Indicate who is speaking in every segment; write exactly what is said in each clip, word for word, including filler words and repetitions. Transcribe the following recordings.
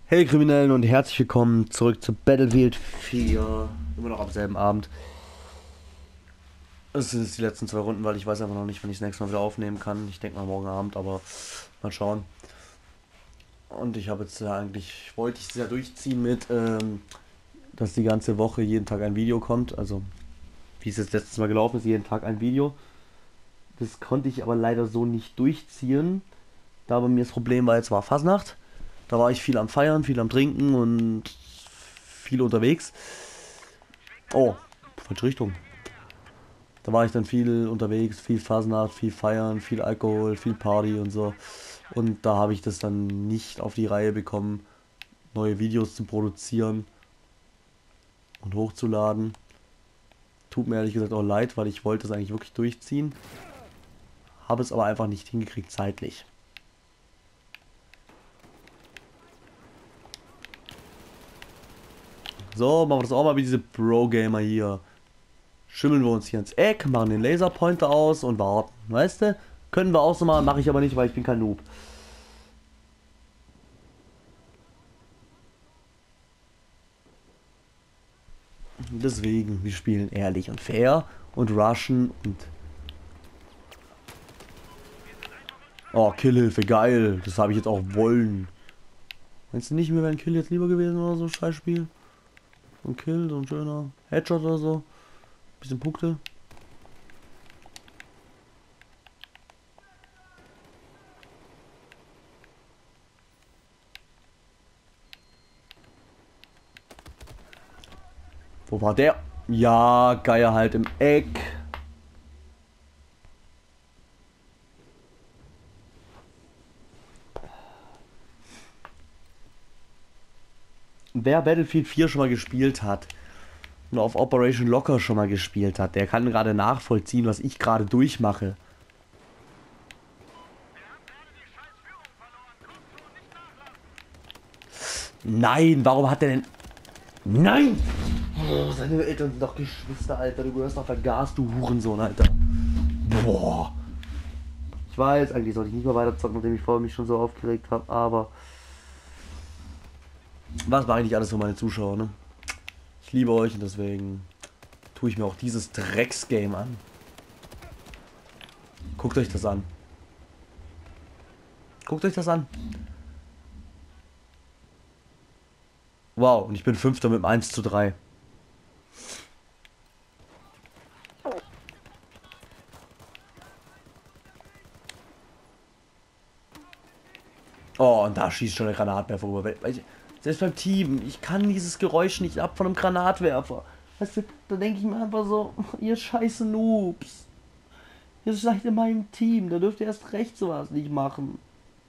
Speaker 1: Hey Kriminellen und herzlich willkommen zurück zu Battlefield vier. Immer noch am selben Abend. Es sind jetzt die letzten zwei Runden, weil ich weiß einfach noch nicht, wann ich das nächste Mal wieder aufnehmen kann. Ich denke mal morgen Abend, aber mal schauen. Und ich habe jetzt ja eigentlich, wollte ich es ja durchziehen mit, ähm, dass die ganze Woche jeden Tag ein Video kommt. Also wie es jetzt letztes Mal gelaufen ist, jeden Tag ein Video. Das konnte ich aber leider so nicht durchziehen. Da bei mir das Problem war, jetzt war Fasnacht. Da war ich viel am Feiern, viel am Trinken und viel unterwegs. Oh, falsche Richtung. Da war ich dann viel unterwegs, viel Fasnacht, viel Feiern, viel Alkohol, viel Party und so. Und da habe ich das dann nicht auf die Reihe bekommen, neue Videos zu produzieren und hochzuladen. Tut mir ehrlich gesagt auch leid, weil ich wollte es eigentlich wirklich durchziehen. Habe es aber einfach nicht hingekriegt zeitlich. So, machen wir das auch mal wie diese Pro-Gamer hier. Schimmeln wir uns hier ins Eck, machen den Laserpointer aus und warten. Weißt du? Können wir auch so machen, mache ich aber nicht, weil ich bin kein Noob. Deswegen, wir spielen ehrlich und fair und rushen und... Oh, Killhilfe, geil. Das habe ich jetzt auch wollen. Meinst du nicht, mir wäre ein Kill jetzt lieber gewesen oder so ein Scheißspiel? So ein Kill, so ein schöner Headshot oder so. Bisschen Punkte. Wo war der? Ja, Geier halt im Eck. Wer Battlefield vier schon mal gespielt hat und auf Operation Locker schon mal gespielt hat, der kann gerade nachvollziehen, was ich gerade durchmache. Nein, warum hat der denn... Nein! Oh, seine Eltern sind doch Geschwister, Alter. Du gehörst doch vergaß, du Hurensohn, Alter. Boah. Ich weiß, eigentlich sollte ich nicht mehr weiter zocken, nachdem ich vorher mich schon so aufgeregt habe, aber... Was mache ich nicht alles für meine Zuschauer, ne? Ich liebe euch und deswegen tue ich mir auch dieses Drecksgame an. Guckt euch das an. Guckt euch das an. Wow, und ich bin Fünfter mit dem eins zu drei. Oh, und da schießt schon der Granatwerfer rüber. Selbst beim Team, ich kann dieses Geräusch nicht ab von einem Granatwerfer. Weißt du, da denke ich mir einfach so, ihr scheiße Noobs. Ihr seid in meinem Team, da dürft ihr erst recht sowas nicht machen.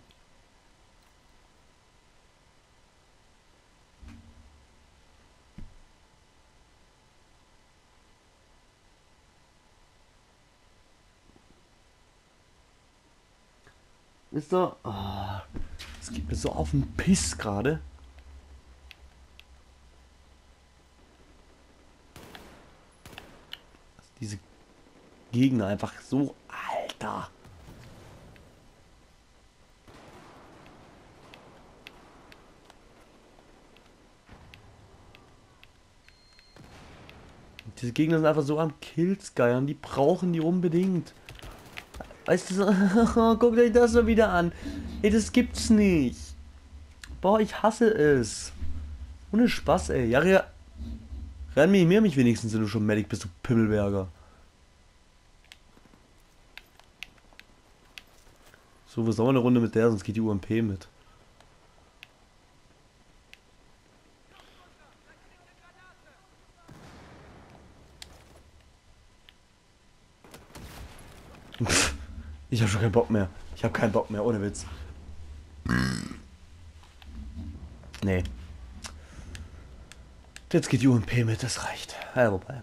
Speaker 1: Ist doch... Oh, es geht mir so auf den Piss gerade. Diese Gegner einfach so... Alter. Diese Gegner sind einfach so am Kills geiern. Die brauchen die unbedingt. Weißt du, so, guckt euch das so wieder an. Ey, das gibt's nicht. Boah, ich hasse es. Ohne Spaß, ey. Ja, ja. Reanimier mich wenigstens, wenn du schon Medic bist, du Pimmelberger. So, was soll man eine Runde mit der, sonst geht die U M P mit. Ich habe schon keinen Bock mehr. Ich habe keinen Bock mehr, ohne Witz. Nee. Jetzt geht U M P mit, das reicht. Ja, wobei.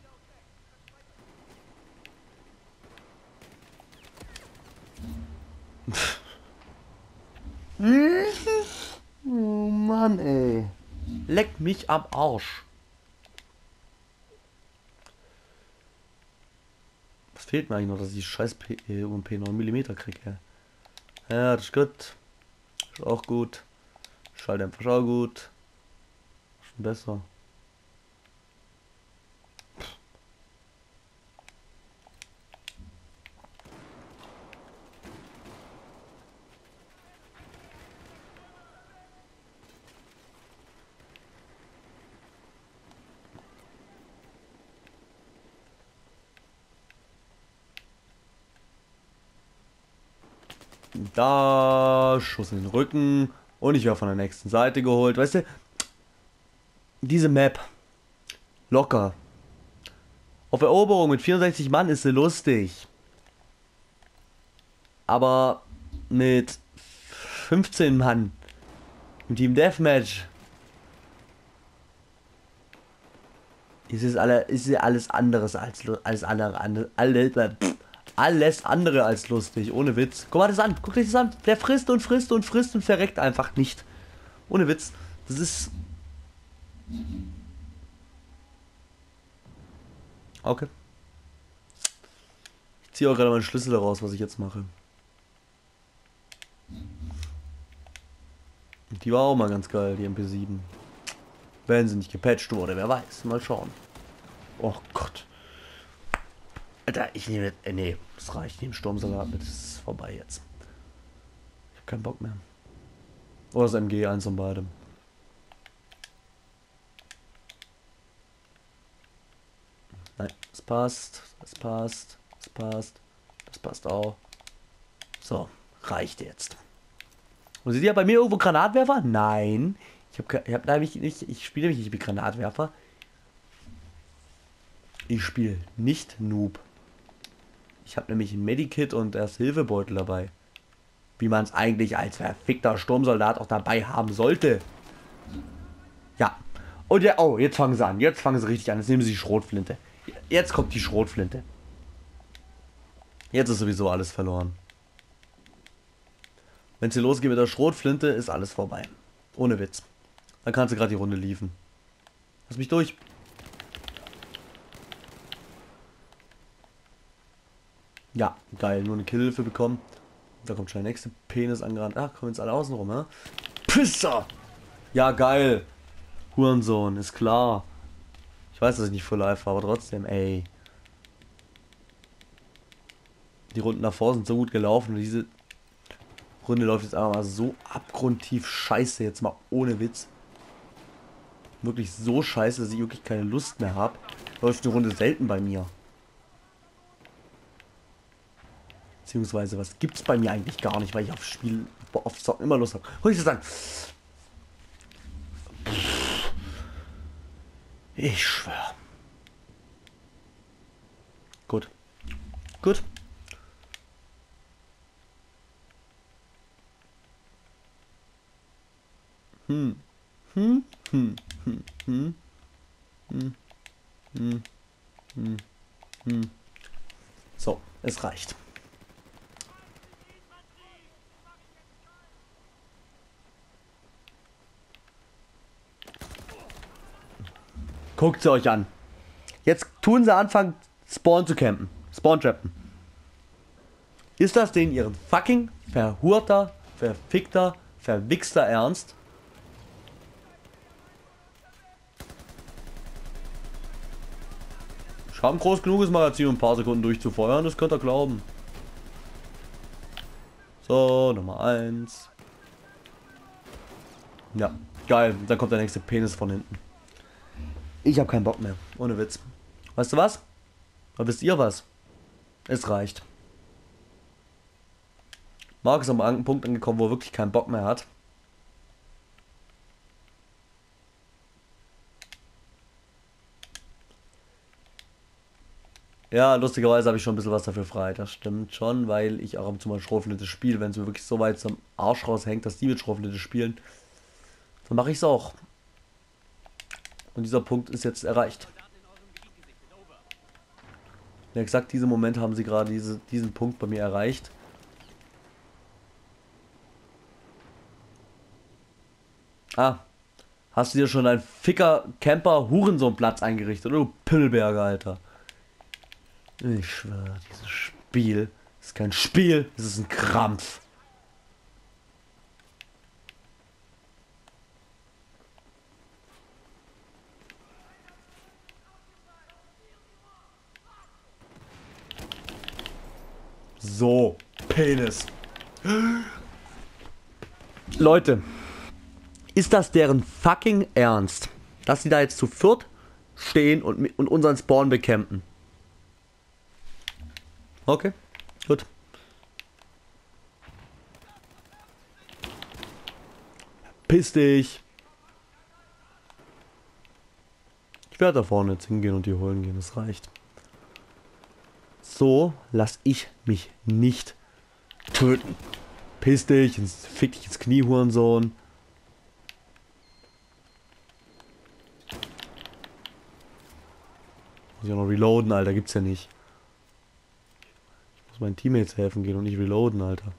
Speaker 1: Oh Mann, ey. Leck mich am Arsch. Was fehlt mir eigentlich noch, dass ich die scheiß U M P neun Millimeter kriege? Ja, das ist gut. Ist auch gut. Schalldämpfer, schau gut. Schon besser. Da, Schuss in den Rücken. Und ich werde von der nächsten Seite geholt. Weißt du, diese Map. Locker. Auf Eroberung mit vierundsechzig Mann ist sie lustig. Aber mit fünfzehn Mann im Team Deathmatch ist es alle, ist es alles anderes als alles andere, andere, alles, alles andere als lustig, ohne Witz. Guck mal das an, guck dir das an. Der frisst und frisst und frisst und verreckt einfach nicht. Ohne Witz. Das ist. Okay. Ich ziehe auch gerade meinen Schlüssel raus, was ich jetzt mache. Die war auch mal ganz geil, die M P sieben. Wenn sie nicht gepatcht wurde, wer weiß. Mal schauen. Oh Gott. Alter, ich nehme... Äh, nee, das reicht. Ich nehme Sturmsalat mit. Das ist vorbei jetzt. Ich hab keinen Bock mehr. Oder das M G, eins von beidem. Nein, das passt. Das passt. Das passt. Das passt auch. So, reicht jetzt. Und seht ihr bei mir irgendwo Granatwerfer? Nein. Ich habe ich hab nämlich nicht, ich spiele nämlich nicht mit Granatwerfer. Ich spiele nicht Noob. Ich habe nämlich ein Medikit und Ersthilfebeutel dabei. Wie man es eigentlich als verfickter Sturmsoldat auch dabei haben sollte. Ja. Und ja, oh, jetzt fangen sie an. Jetzt fangen sie richtig an. Jetzt nehmen sie die Schrotflinte. Jetzt kommt die Schrotflinte. Jetzt ist sowieso alles verloren. Wenn es hier losgeht mit der Schrotflinte, ist alles vorbei. Ohne Witz. Dann kannst du gerade die Runde liefen. Lass mich durch. Ja, geil. Nur eine Killhilfe bekommen. Da kommt schon der nächste Penis angerannt. Ach, kommen jetzt alle außen rum, ne? Pisser! Ja, geil. Hurensohn, ist klar. Ich weiß, dass ich nicht full live war, aber trotzdem, ey. Die Runden davor sind so gut gelaufen und diese Runde läuft jetzt einfach mal so abgrundtief scheiße, jetzt mal ohne Witz. Wirklich so scheiße, dass ich wirklich keine Lust mehr habe. Läuft eine Runde selten bei mir. Beziehungsweise, was gibt's bei mir eigentlich gar nicht, weil ich auf Spiel, auf Zocken immer Lust habe. Hol ich das an? Ich schwör. Gut. Gut. Hm. Hm. Hm. Hm. Hm. Hm. Hm. Hm. Hm. So, es reicht. Guckt sie euch an. Jetzt tun sie anfangen, Spawn zu campen. Spawn trappen. Ist das denen ihren fucking verhurter, verfickter, verwichster Ernst? Ich habe ein groß genuges Magazin, um ein paar Sekunden durchzufeuern, das könnt ihr glauben. So, Nummer eins. Ja, geil. Dann kommt der nächste Penis von hinten. Ich habe keinen Bock mehr. Ohne Witz. Weißt du was? Oder wisst ihr was? Es reicht. Marc ist am Punkt angekommen, wo er wirklich keinen Bock mehr hat. Ja, lustigerweise habe ich schon ein bisschen was dafür frei. Das stimmt schon, weil ich auch ab und zu mal Schrotflinte spiele. Wenn es mir wirklich so weit zum Arsch raushängt, dass die mit Schrotflinte spielen, dann mache ich es auch. Und dieser Punkt ist jetzt erreicht. Ja, exakt diesen Moment haben sie gerade diese, diesen Punkt bei mir erreicht. Ah, hast du dir schon ein Ficker-Camper-Hurensohn-Platz eingerichtet, oder du Pimmelberger, Alter? Ich schwöre, dieses Spiel ist kein Spiel, es ist ein Krampf. So, Penis. Leute, ist das deren fucking Ernst, dass sie da jetzt zu viert stehen und, und unseren Spawn bekämpfen? Okay, gut. Piss dich. Ich werde da vorne jetzt hingehen und die holen gehen, das reicht. So lass ich mich nicht töten. Piss dich, ins, fick dich ins Knie, Hurensohn. Muss ich auch noch reloaden, Alter, gibt's ja nicht. Ich muss meinen Teammates helfen gehen und nicht reloaden, Alter.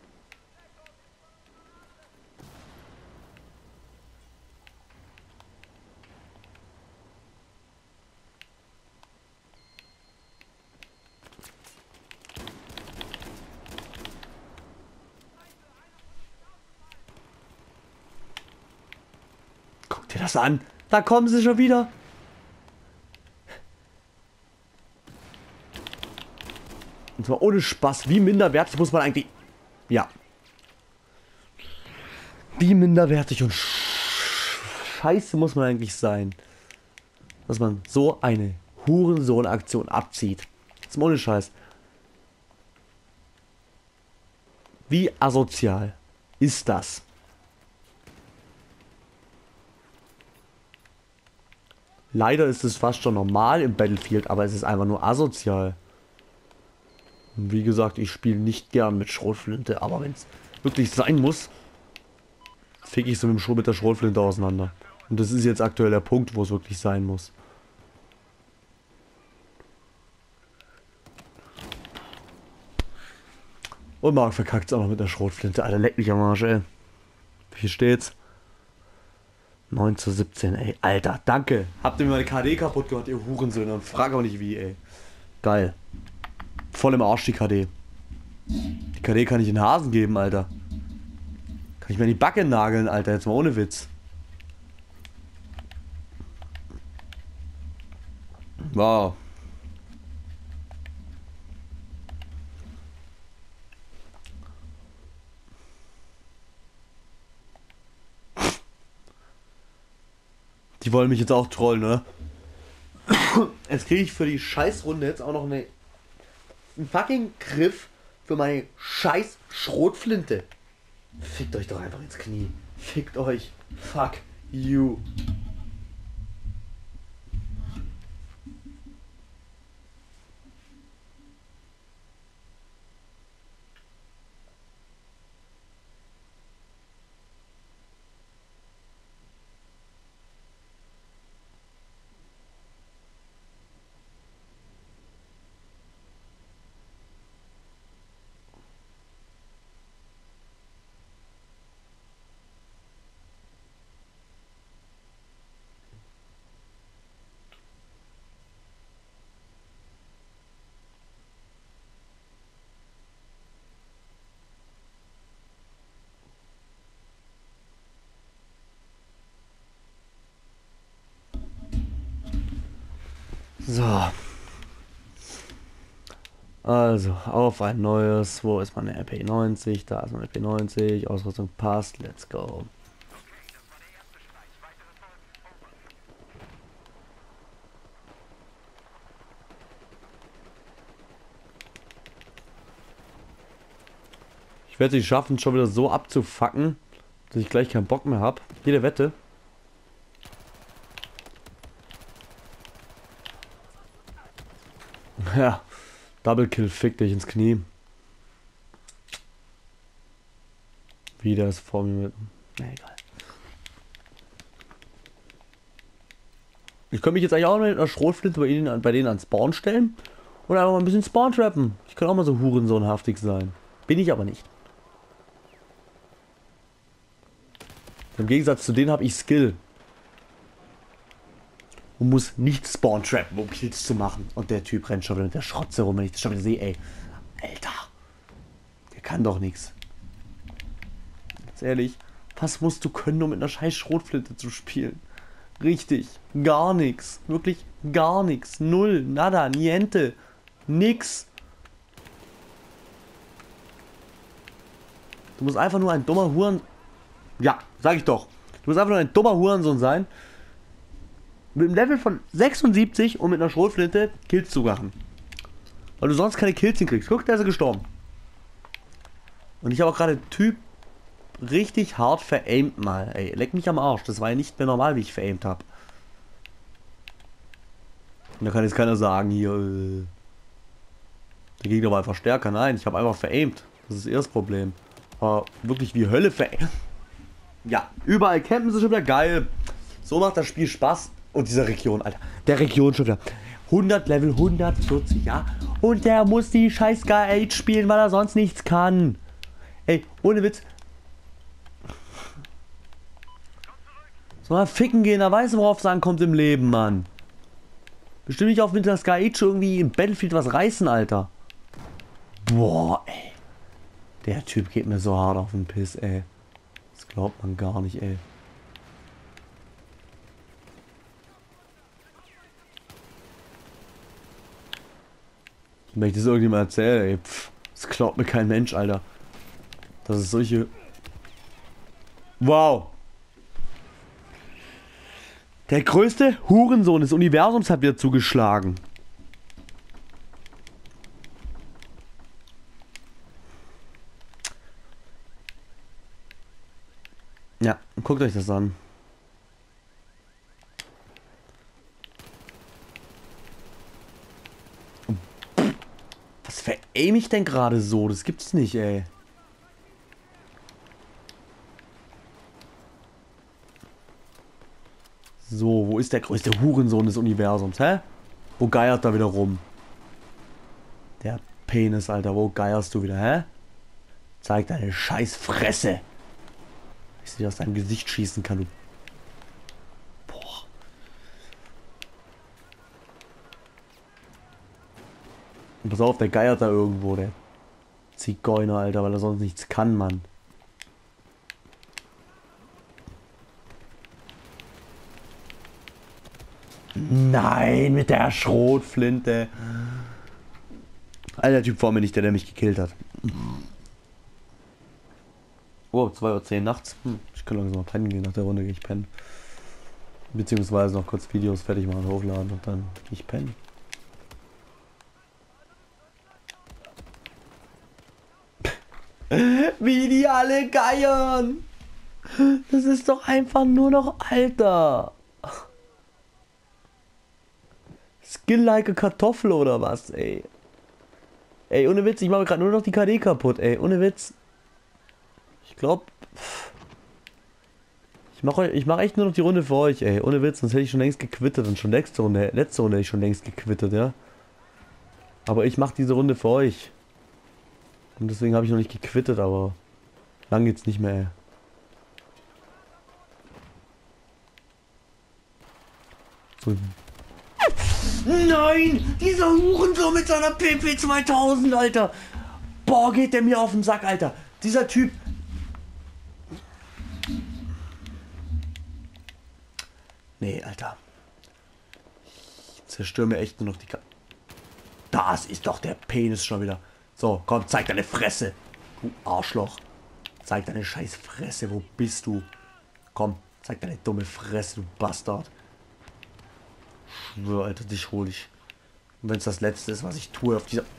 Speaker 1: Guck dir das an. Da kommen sie schon wieder. Und zwar ohne Spaß. Wie minderwertig muss man eigentlich... Ja. Wie minderwertig und scheiße muss man eigentlich sein, dass man so eine Hurensohn-Aktion abzieht. Das ist mal ohne Scheiß. Wie asozial ist das? Leider ist es fast schon normal im Battlefield, aber es ist einfach nur asozial. Und wie gesagt, ich spiele nicht gern mit Schrotflinte, aber wenn es wirklich sein muss, fick ich so mit, dem mit der Schrotflinte auseinander. Und das ist jetzt aktuell der Punkt, wo es wirklich sein muss. Und Marc verkackt es auch noch mit der Schrotflinte. Alter, leck mich am Arsch, ey. Wie steht's? neun zu siebzehn, ey. Alter, danke. Habt ihr mir meine K D kaputt gemacht, ihr Hurensöhne. Und frag auch nicht wie, ey. Geil. Voll im Arsch die K D. Die K D kann ich in den Hasen geben, Alter. Kann ich mir in die Backe nageln, Alter. Jetzt mal ohne Witz. Wow. Die wollen mich jetzt auch trollen, ne? Jetzt kriege ich für die Scheißrunde jetzt auch noch eine, einen fucking Griff für meine scheiß Schrotflinte. Fickt euch doch einfach ins Knie. Fickt euch. Fuck you. So. Also, auf ein neues. Wo ist meine R P neunzig? Da ist meine R P neunzig. Ausrüstung passt. Let's go. Ich werde es schaffen, schon wieder so abzufacken, dass ich gleich keinen Bock mehr habe. Jede Wette. Ja, Double Kill, fick dich ins Knie. Wieder ist vor mir mit. Na egal. Ich könnte mich jetzt eigentlich auch mit einer Schrotflinte bei, ihnen, bei denen an Spawn stellen und einfach mal ein bisschen Spawn trappen. Ich kann auch mal so hurensohnhaftig sein. Bin ich aber nicht. Im Gegensatz zu denen habe ich Skill. Und muss nicht Spawn trappen, um Kills zu machen. Und der Typ rennt schon wieder mit der Schrotze rum, wenn ich das schon wieder sehe, ey. Alter. Der kann doch nichts. Ganz ehrlich, was musst du können, um mit einer scheiß Schrotflinte zu spielen? Richtig, gar nichts. Wirklich gar nichts. Null, nada, niente. Nix. Du musst einfach nur ein dummer Huren... Ja, sag ich doch. Du musst einfach nur ein dummer Hurensohn sein. Mit einem Level von sechsundsiebzig und mit einer Schrotflinte Kills zu machen. Weil du sonst keine Kills hinkriegst. Guck, da ist er gestorben. Und ich habe auch gerade Typ richtig hart veraimt mal. Ey, leck mich am Arsch. Das war ja nicht mehr normal, wie ich veraimt habe. Und da kann jetzt keiner sagen, hier, äh, der Gegner war einfach stärker. Nein, ich habe einfach veraimt. Das ist eher das Problem. Aber wirklich wie Hölle veraimt. Ja, überall campen sie schon wieder geil. So macht das Spiel Spaß. Und dieser Region, Alter. Der Region schon wieder. hundert Level, hundertvierzig, ja. Und der muss die scheiß Sky spielen, weil er sonst nichts kann. Ey, ohne Witz. Soll mal ficken gehen, da weiß, worauf es ankommt im Leben, Mann. Bestimmt nicht auf mit der Sky irgendwie im Battlefield was reißen, Alter. Boah, ey. Der Typ geht mir so hart auf den Piss, ey. Das glaubt man gar nicht, ey. Wenn ich das irgendjemand erzähle, ey, pff, das glaubt mir kein Mensch, Alter. Das ist solche... Wow. Der größte Hurensohn des Universums hat wieder zugeschlagen. Ja, guckt euch das an. Was veraim ich denn gerade so? Das gibt's nicht, ey. So, wo ist der größte Hurensohn des Universums, hä? Wo geiert da wieder rum? Der Penis, Alter, wo geierst du wieder, hä? Zeig deine scheiß Fresse. Ich sie aus deinem Gesicht schießen kann, du. Boah. Und pass auf, der geiert da irgendwo, der Zigeuner, Alter, weil er sonst nichts kann, Mann. Nein, mit der Schrotflinte. Alter, der Typ vor mir nicht, der, der mich gekillt hat. Oh, zwei Uhr zehn nachts. Hm, ich kann langsam mal pennen gehen. Nach der Runde gehe ich pennen. Beziehungsweise noch kurz Videos fertig machen, hochladen und dann gehe ich pennen. Wie die alle geiern. Das ist doch einfach nur noch Alter. Skill like a Kartoffel oder was, ey. Ey, ohne Witz, ich mache gerade nur noch die K D kaputt, ey. Ohne Witz. Ich glaube... Ich mache ich mach echt nur noch die Runde für euch, ey. Ohne Witz, sonst hätte ich schon längst gequittet. Und schon letzte Runde, letzte Runde hätte ich schon längst gequittet, ja. Aber ich mache diese Runde für euch. Und deswegen habe ich noch nicht gequittet, aber... Lang geht's nicht mehr, ey. So... Nein! Dieser Hurensohn mit seiner P P zweitausend, Alter! Boah, geht der mir auf den Sack, Alter! Dieser Typ... Nee, Alter. Ich zerstöre mir echt nur noch die Ka... Das ist doch der Penis schon wieder. So, komm, zeig deine Fresse. Du Arschloch. Zeig deine scheiß Fresse. Wo bist du? Komm, zeig deine dumme Fresse, du Bastard. Schwör, Alter, dich hol ich. Und wenn es das Letzte ist, was ich tue auf dieser...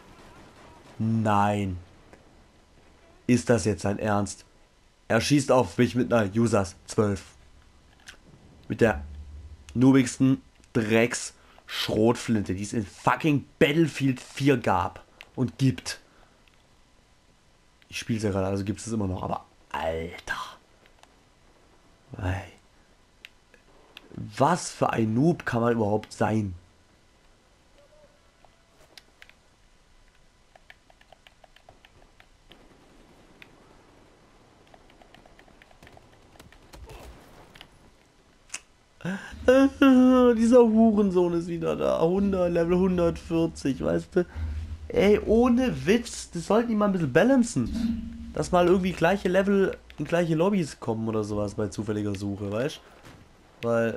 Speaker 1: Nein. Ist das jetzt sein Ernst? Er schießt auf mich mit einer Users zwölf. Mit der noobigsten Drecks-Schrotflinte, die es in fucking Battlefield vier gab und gibt. Ich spiele es ja gerade, also gibt es es immer noch, aber Alter. Ey. Was für ein Noob kann man überhaupt sein? Dieser Hurensohn ist wieder da. hundert, Level hundertvierzig, weißt du? Ey, ohne Witz. Das sollten die mal ein bisschen balancen. Dass mal irgendwie gleiche Level in gleiche Lobbys kommen oder sowas bei zufälliger Suche, weißt du? Weil...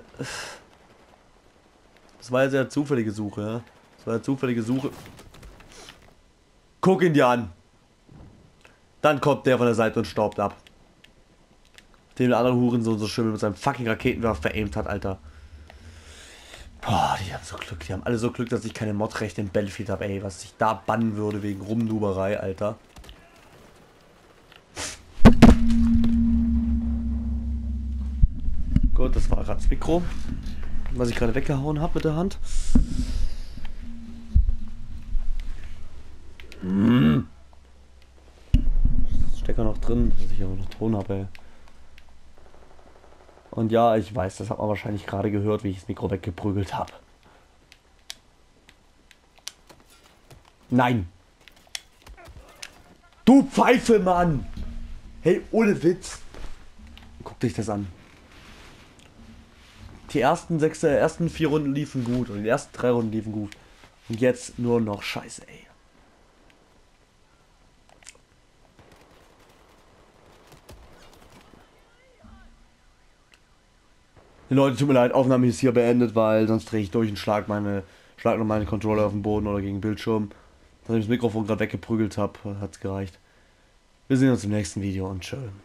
Speaker 1: Das war ja sehr zufällige Suche, ja? Das war ja zufällige Suche. Guck ihn dir an. Dann kommt der von der Seite und staubt ab. Den der andere Hurensohn so schön mit seinem fucking Raketenwerfer veraimt hat, Alter. Boah, die haben so Glück. Die haben alle so Glück, dass ich keine Modrechte in Battlefield habe, ey. Was ich da bannen würde wegen Rumnuberei, Alter. Gut, das war gerade das Mikro, was ich gerade weggehauen habe mit der Hand. Mmh. Stecker noch drin, dass ich aber noch Ton habe, ey. Und ja, ich weiß, das hat man wahrscheinlich gerade gehört, wie ich das Mikro weggeprügelt habe. Nein! Du Pfeife, Mann! Hey, ohne Witz! Guck dich das an. Die ersten sechs, äh, ersten vier Runden liefen gut und die ersten drei Runden liefen gut. Und jetzt nur noch Scheiße, ey. Leute, tut mir leid, Aufnahme ist hier beendet, weil sonst drehe ich durch und schlag meine, schlag noch meine Controller auf den Boden oder gegen den Bildschirm. Nachdem ich das Mikrofon gerade weggeprügelt habe, hat es gereicht. Wir sehen uns im nächsten Video und tschö.